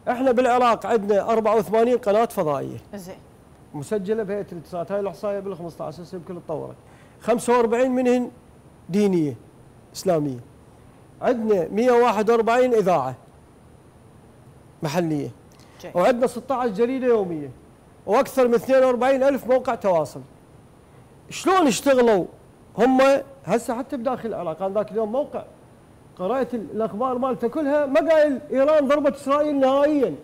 احنا بالعراق عندنا 84 قناه فضائيه زين مسجله بهيئه الاتصالات، هاي الاحصائيه بال 15 سنه يمكن تطورت. 45 منهن دينيه اسلاميه. عندنا 141 اذاعه محليه. وعندنا 16 جريده يوميه واكثر من 42,000 موقع تواصل. شلون اشتغلوا هم هسه حتى بداخل العراق؟ انا ذاك اليوم موقع قرأت الاخبار مالته كلها ما قايل ايران ضربت اسرائيل نهائيا.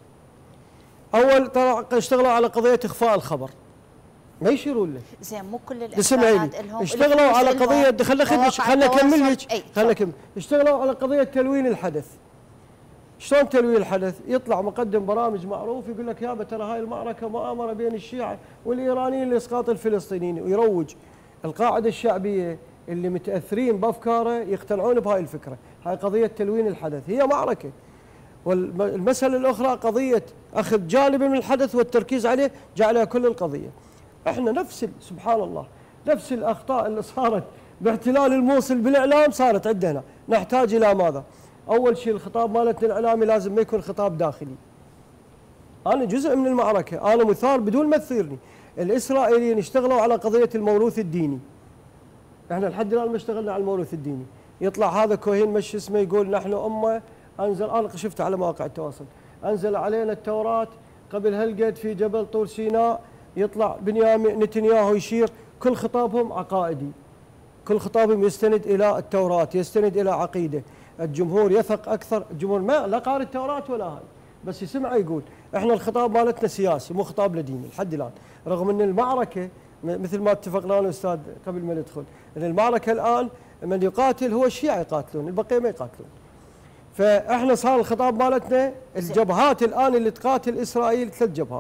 اول طلع اشتغلوا على قضيه اخفاء الخبر، ما يشيرون له. زين مو كل الاحصاءات لهم اشتغلوا على قضيه، خلنا اكمل لك، خلنا اكمل. اشتغلوا على قضيه تلوين الحدث. شلون تلوين الحدث؟ يطلع مقدم برامج معروف يقول لك يابا ترى هاي المعركه مؤامره بين الشيعه والايرانيين لاسقاط الفلسطينيين، ويروج القاعده الشعبيه اللي متاثرين بافكاره يقتنعون بهاي الفكره. هاي قضيه تلوين الحدث، هي معركه. والمساله الاخرى قضيه اخذ جانب من الحدث والتركيز عليه جعلها كل القضيه. احنا نفس سبحان الله نفس الاخطاء اللي صارت باحتلال الموصل بالاعلام صارت عندنا. نحتاج الى ماذا؟ اول شيء الخطاب مالتنا الاعلامي لازم ما يكون خطاب داخلي. انا جزء من المعركه، انا مثار بدون ما تثيرني. الاسرائيليين اشتغلوا على قضيه الموروث الديني. احنا لحد الان ما اشتغلنا على الموروث الديني. يطلع هذا كوهين مش اسمه يقول نحن امه انزل، انا شفته على مواقع التواصل، انزل علينا التوراه قبل هالقد في جبل طور سيناء. يطلع بنيامين نتنياهو يشير، كل خطابهم عقائدي، كل خطابهم يستند الى التوراه، يستند الى عقيده. الجمهور يثق اكثر، الجمهور ما لا قارئ التوراه ولا هاي، بس يسمعه يقول. احنا الخطاب مالتنا سياسي مو خطاب لديني لحد الان، رغم ان المعركه مثل ما اتفقنا انا والاستاذ قبل ما ندخل، ان المعركه الان من يقاتل هو الشيعه يقاتلون، البقيه ما يقاتلون. فاحنا صار الخطاب مالتنا الجبهات الان اللي تقاتل اسرائيل 3 جبهات.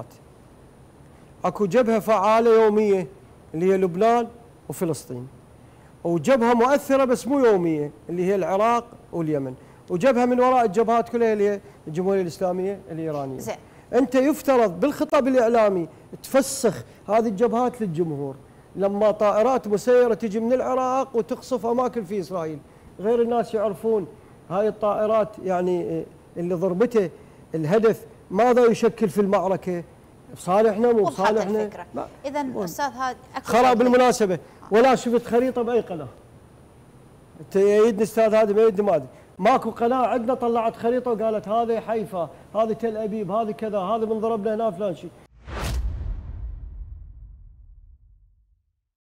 اكو جبهه فعاله يوميه اللي هي لبنان وفلسطين، وجبهه مؤثره بس مو يوميه اللي هي العراق واليمن، وجبهه من وراء الجبهات كلها اللي هي الجمهوريه الاسلاميه الايرانيه. زين. انت يفترض بالخطاب الاعلامي تفسخ هذه الجبهات للجمهور، لما طائرات مسيره تجي من العراق وتقصف اماكن في اسرائيل، غير الناس يعرفون هاي الطائرات يعني اللي ضربته الهدف ماذا يشكل في المعركه، بصالحنا مو بصالحنا. اذا استاذ هذا خرا بالمناسبه ولا شفت خريطه باي قناه. انت يدني استاذ هذا ما يدني ما ادري، ماكو قناه عندنا طلعت خريطه وقالت هذه حيفا، هذه تل ابيب، هذه كذا، هذا من ضربنا هنا فلان شيء.